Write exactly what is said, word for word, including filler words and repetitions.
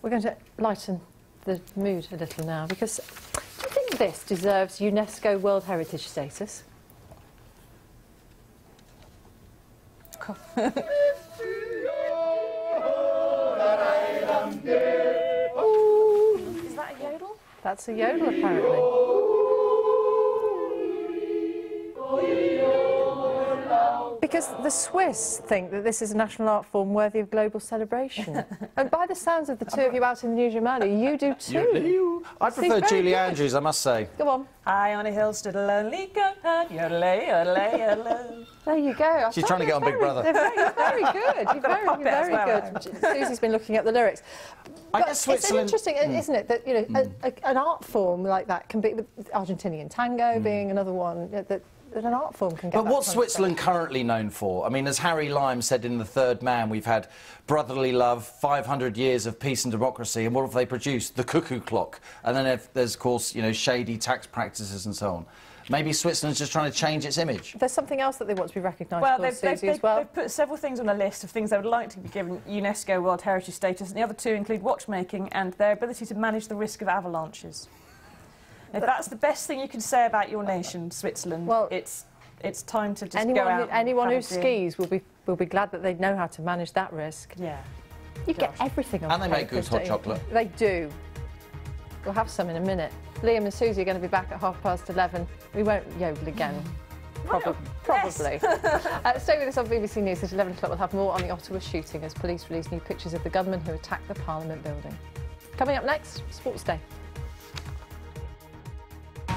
we're going to lighten the mood a little now, because do you think this deserves UNESCO World Heritage status? Is that a yodel? That's a yodel, apparently. Because the Swiss think that this is a national art form worthy of global celebration. And by the sounds of the two of you out in the New Germany, you do too. You do. I prefer very Julie good. Andrews, I must say. Go on. High on a hill stood a lonely goat, yodelay, yodelay, yodelay. There you go. She's trying to get on Big Brother. They're very, you're very good. You're very, pop it you're as very well, good. Susie's been looking at the lyrics. I But guess it's Switzerland... interesting, Mm. isn't it, that, you know, Mm. a, a, an art form like that can be, with Argentinian tango Mm. being another one, that, that an art form can get But that what's kind of Switzerland currently known for? I mean, as Harry Lime said in The Third Man, we've had brotherly love, five hundred years of peace and democracy, and what have they produced? The cuckoo clock. And then if there's, of course, you know, shady tax practices and so on. Maybe Switzerland's just trying to change its image. There's something else that they want to be recognised Well, for, they've, Susie, they've, as they've, well. they've put several things on a list of things they would like to be given UNESCO World Heritage status, and the other two include watchmaking and their ability to manage the risk of avalanches. If that's the best thing you can say about your nation, Switzerland, Well, it's it's time to just anyone go out who, and anyone who have a do. skis will be will be glad that they know how to manage that risk. Yeah. You get Gosh. everything on And they make papers, good hot don't you? chocolate. They do. We'll have some in a minute. Liam and Susie are going to be back at half past eleven. We won't yodel again. Prob probably. uh, stay with us on B B C News at eleven o'clock. We'll have more on the Ottawa shooting as police release new pictures of the gunman who attacked the Parliament building. Coming up next, Sports Day.